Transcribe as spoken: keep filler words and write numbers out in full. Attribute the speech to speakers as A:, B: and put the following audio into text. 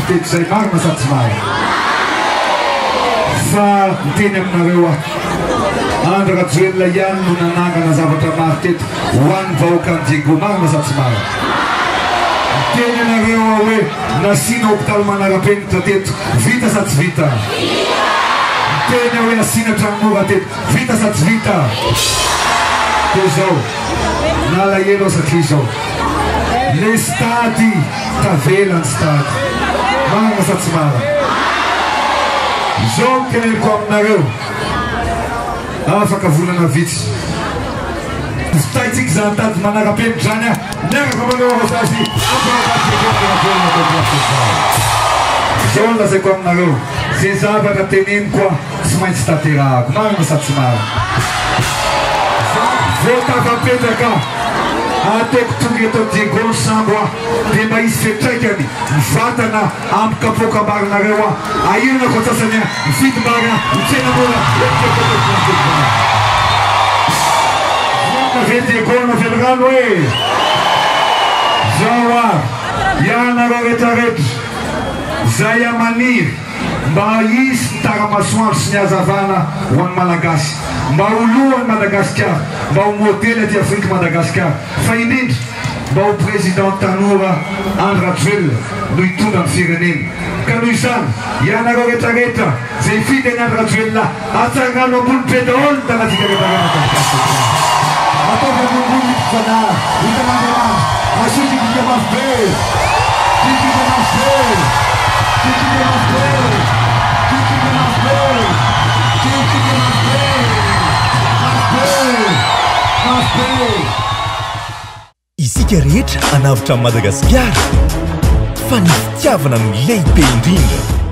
A: teto zay marina sa tsy marina fa miteny aminareo aho Andry Rajoelina ihany no nanangana zavatra maro teto ho an'ny vahoaka ny Diego marina sa tsy marina miteny anareo aho hoe nasiana hôpitaly manara-penitra teto vita sa tsy vita miteny hoe asiana tranomora teto vita sa tsy vita dia zao nalahelo satria zao le stady tavela ny stady marina sa tsy marina zao miteneniko aminareo afaka volana vitsy fitaitsika zany tady manara-penitra zany a miaraka manao arosasy zao ny lazaiko aminareo zay zavatra teneniko a tsy maintsy tanterahako marina sa tsy marina vao tafapetraka ataoko tonga eto Diego ny sambo a dia mba isy fetraikany mivatana amikapoka marinareo a ahirana ko atsasany a mifidy-marina mitsena mora ve Diego navely rano hoe zao a ianareo rehetrarehetra zay amaniry mba isy ny taramasoandro sy ny hazavana ho an'ny malagasy mba olohan'ny Madagasikara mba ho modely aty Afrika Madagasikara fa indrindra mba ho président tanora Andry Rajoelina no hitondra ny firenena ka noho izany ianareo rehetrarehetra zay fidy any Andry Rajoelina atsarano ambony be daholo ny tanatika rehetrarehetra ataovy ambony fanahy hitanandroany asotry dika mafy be dika mafy be dika mafy be dika mafy be dika mafy be mafy be
B: isika rehetra anavitra amin'ny Madagasikara fa ny fitiavana no lehibe indrindra